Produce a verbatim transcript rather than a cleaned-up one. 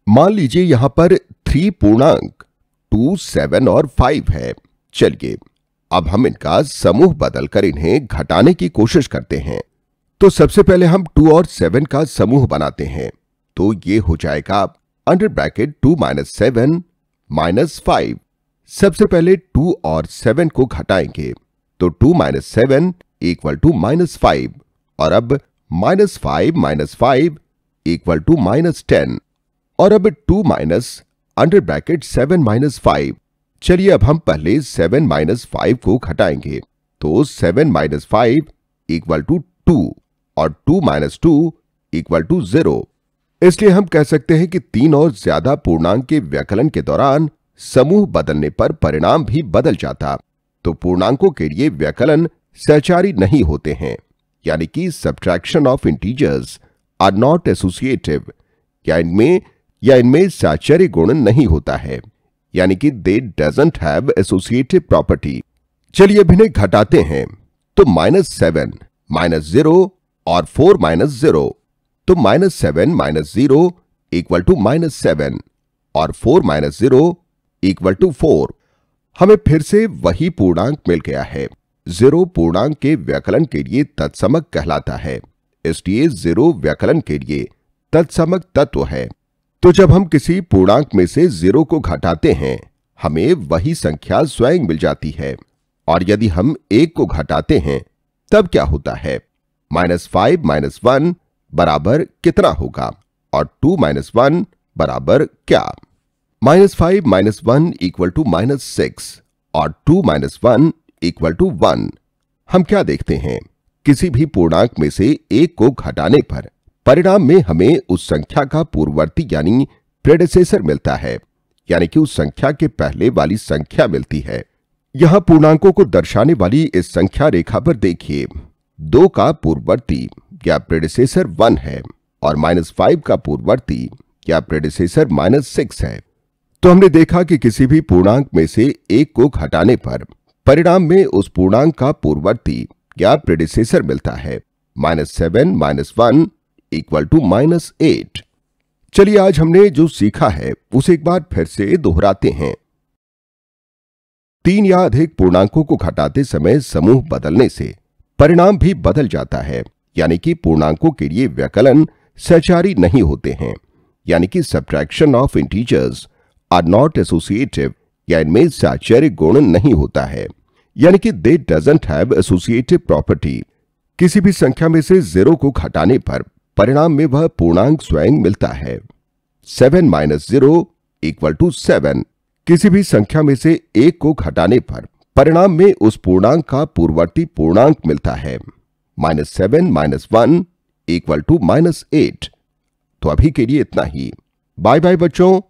मान लीजिए यहां पर थ्री पूर्णांक टू, सेवन और फाइव है। चलिए अब हम इनका समूह बदलकर इन्हें घटाने की कोशिश करते हैं। तो सबसे पहले हम टू और सेवन का समूह बनाते हैं। तो ये हो जाएगा under bracket two minus seven minus five. सबसे पहले टू और सेवन को घटाएंगे तो two minus seven equal to minus five, और अब minus five minus five equal to minus ten, और अब two minus under bracket seven minus five. चलिए अब हम पहले सेवन माइनस फाइव को घटाएंगे तो seven minus five equal to two, और two minus two equal to zero. इसलिए हम कह सकते हैं कि तीन और ज्यादा पूर्णांक के व्यकलन के दौरान समूह बदलने पर परिणाम भी बदल जाता। तो पूर्णांकों के लिए व्यकलन सहचारी नहीं होते हैं, यानी कि subtraction of integers are not associative, या इनमें या इनमें साहचर्य गुण नहीं होता है, यानी कि they doesn't have associative property. चलिए अब इन्हें घटाते हैं तो माइनस सेवन माइनस जीरो और फोर माइनस जीरो, तो minus seven minus zero equal to minus seven, और four minus zero equal to four. हमें फिर से वही पूर्णांक मिल गया है। जीरो पूर्णांक के व्यकलन के लिए तत्समक कहलाता है, इसलिए जीरो व्यकलन के लिए तत्समक तत्व है। तो जब हम किसी पूर्णांक में से जीरो को घटाते हैं हमें वही संख्या स्वयं मिल जाती है, और यदि हम एक को घटाते हैं तब क्या होता है? माइनस फाइव माइनस वन बराबर कितना होगा, और टू माइनस वन बराबर क्या? Minus five minus one equal to minus six, और two minus one equal to one. हम क्या देखते हैं? किसी भी पूर्णांक में से एक को घटाने पर परिणाम में हमें उस संख्या का पूर्ववर्ती यानी प्रेडेसेसर मिलता है, यानी कि उस संख्या के पहले वाली संख्या मिलती है। यहां पूर्णांकों को दर्शाने वाली इस संख्या रेखा पर देखिए, दो का पूर्ववर्ती या प्रेडेसेसर वन है, और माइनस फाइव का पूर्ववर्ती या प्रेडेसेसर माइनस सिक्स है। तो हमने देखा कि किसी भी पूर्णांक में से एक को घटाने पर परिणाम में उस पूर्णांक का पूर्ववर्ती या प्रेडेसेसर मिलता है। Minus seven minus one equal to minus eight. चलिए आज हमने जो सीखा है उसे एक बार फिर से दोहराते हैं। तीन या अधिक पूर्णांकों को घटाते समय समूह बदलने से परिणाम भी बदल जाता है, यानी कि पूर्णांकों के लिए व्यकलन सहचारी नहीं होते हैं, यानी कि subtraction of integers are not associative, या इनमें साहचर्य गुण नहीं होता है, यानी कि they doesn't have associative property. किसी भी संख्या में से जीरो को घटाने पर परिणाम में वह पूर्णांक स्वयं मिलता है। Seven minus zero equal to seven. किसी भी संख्या में से एक को घटाने पर परिणाम में उस पूर्णांक का पूर्ववर्ती पूर्णांक मिलता है। Minus seven minus one equal to minus eight. तो अभी के लिए इतना ही। बाय बाय बच्चों।